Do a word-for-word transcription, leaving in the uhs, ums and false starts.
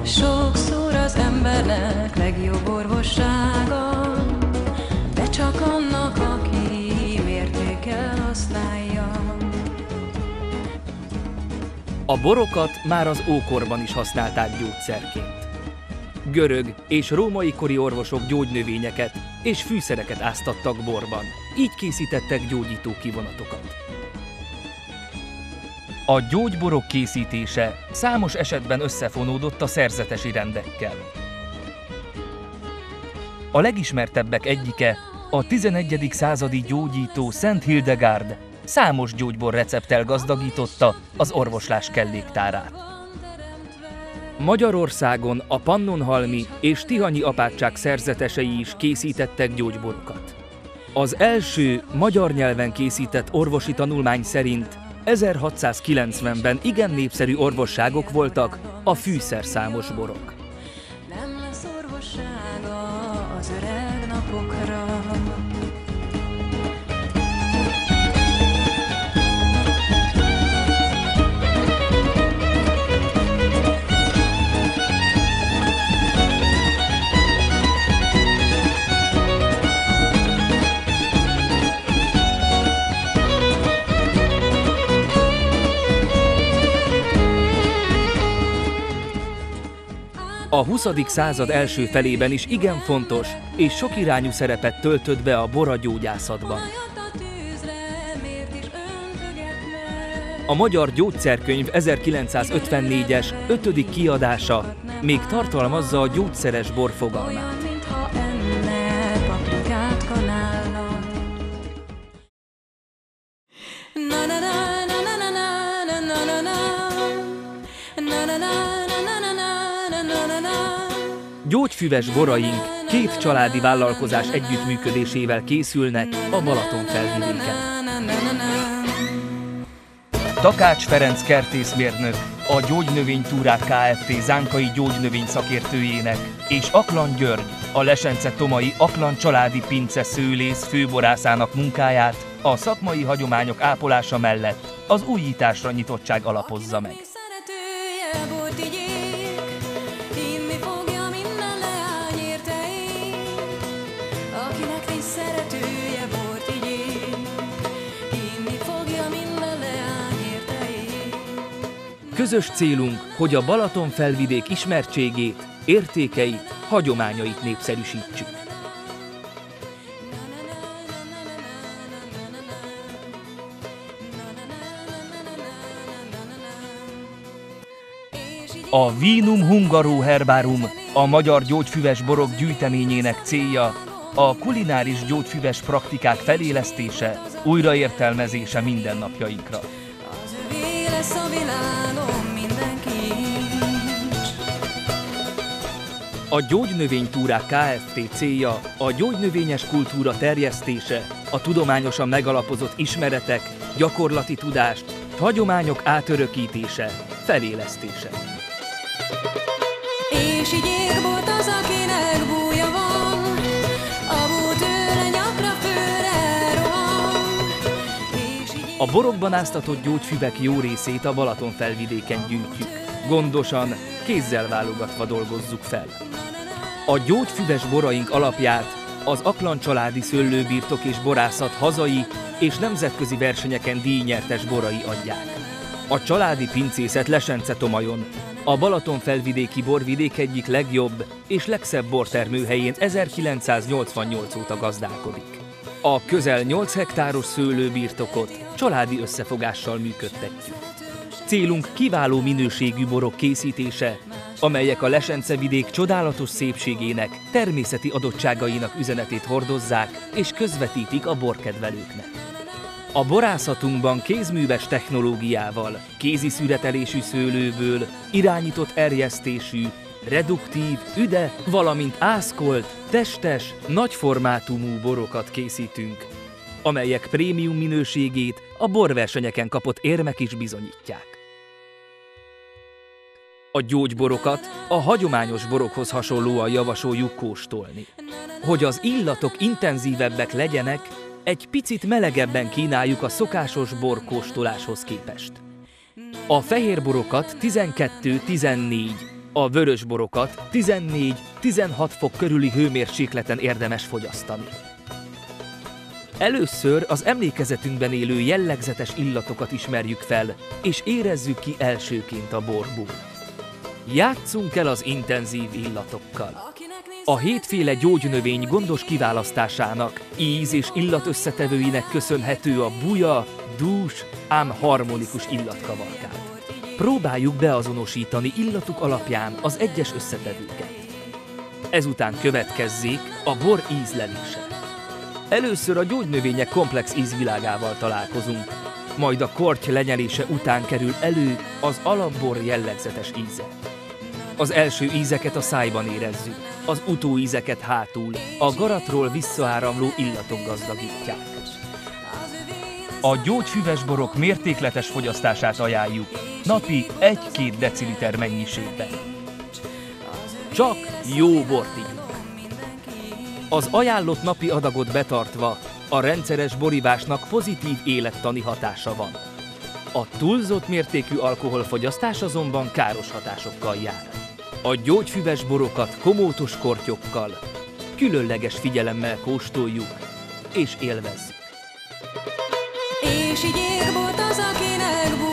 Sokszor az embernek legjobb orvossága, de csak annak, aki mértékkel használja. A borokat már az ókorban is használták gyógyszerként. Görög és római kori orvosok gyógynövényeket és fűszereket áztattak borban, így készítettek gyógyító kivonatokat. A gyógyborok készítése számos esetben összefonódott a szerzetesi rendekkel. A legismertebbek egyike a tizenegyedik századi gyógyító Szent Hildegárd számos gyógybor recepttel gazdagította az orvoslás kelléktárát. Magyarországon a pannonhalmi és tihanyi apátság szerzetesei is készítettek gyógyborokat. Az első magyar nyelven készített orvosi tanulmány szerint ezerhatszázkilencvenben igen népszerű orvosságok voltak a fűszerszámos borok. Nem lesz orvossága az öreg napokra. A huszadik század első felében is igen fontos és sokirányú szerepet töltött be a bor a gyógyászatban. A Magyar Gyógyszerkönyv ezerkilencszázötvennégyes ötödik kiadása még tartalmazza a gyógyszeres bor fogalmát. Gyógyfüves boraink két családi vállalkozás együttműködésével készülnek a Balatonfelvidéken. Takács Ferenc kertészmérnök, a Gyógynövénytúrák Kft. Zánkai gyógynövény szakértőjének és Aklan György, a Lesence-Tomai Aklan családi pince szőlész főborászának munkáját a szakmai hagyományok ápolása mellett az újításra nyitottság alapozza meg. Közös célunk, hogy a Balatonfelvidék ismertségét, értékeit, hagyományait népszerűsítsük. A Vinum Hungaro Herbarium, a magyar gyógyfüves borok gyűjteményének célja a kulináris gyógyfüves praktikák felélesztése, újraértelmezése mindennapjainkra. A Gyógynövénytúrák Kft. Célja a gyógynövényes kultúra terjesztése, a tudományosan megalapozott ismeretek, gyakorlati tudást, hagyományok átörökítése, felélesztése. És így égbort az, akinek búja van, a bú tőle nyakra főre rohan. A borokban áztatott gyógyfüvek jó részét a Balatonfelvidéken gyűjtjük. Gondosan, kézzel válogatva dolgozzuk fel. A gyógyfüves boraink alapját az Aklan családi szőlőbirtok és borászat hazai és nemzetközi versenyeken díjnyertes borai adják. A családi pincészet Lesence-Tomajon, a Balatonfelvidéki borvidék egyik legjobb és legszebb bortermőhelyén ezerkilencszáznyolcvannyolc óta gazdálkodik. A közel nyolc hektáros szőlőbirtokot családi összefogással működtetjük. Célunk kiváló minőségű borok készítése, amelyek a Lesence-vidék csodálatos szépségének, természeti adottságainak üzenetét hordozzák és közvetítik a borkedvelőknek. A borászatunkban kézműves technológiával, kézi szüretelésű szőlőből, irányított erjesztésű, reduktív, üde, valamint ászkolt, testes, nagyformátumú borokat készítünk, amelyek prémium minőségét a borversenyeken kapott érmek is bizonyítják. A gyógyborokat a hagyományos borokhoz hasonlóan javasoljuk kóstolni. Hogy az illatok intenzívebbek legyenek, egy picit melegebben kínáljuk a szokásos borkóstoláshoz képest. A fehérborokat tizenkettő, tizennégy A vörösborokat tizennégy-tizenhat fok körüli hőmérsékleten érdemes fogyasztani. Először az emlékezetünkben élő jellegzetes illatokat ismerjük fel, és érezzük ki elsőként a borból. Játsszunk el az intenzív illatokkal. A hétféle gyógynövény gondos kiválasztásának, íz- és illat összetevőinek köszönhető a buja, dús, ám harmonikus illatkavalkád. Próbáljuk beazonosítani illatuk alapján az egyes összetevőket. Ezután következzék a bor ízlelése. Először a gyógynövények komplex ízvilágával találkozunk, majd a korty lenyelése után kerül elő az alapbor jellegzetes íze. Az első ízeket a szájban érezzük, az utóízeket hátul, a garatról visszaáramló illatok gazdagítják. A gyógyfüves borok mértékletes fogyasztását ajánljuk, napi egy-két deciliter mennyiségben. Csak jó bort ígyunk. Az ajánlott napi adagot betartva a rendszeres borivásnak pozitív élettani hatása van. A túlzott mértékű alkoholfogyasztás azonban káros hatásokkal jár. A gyógyfüves borokat komótos kortyokkal, különleges figyelemmel kóstoljuk és élvezzük. És így ér volt az, akinek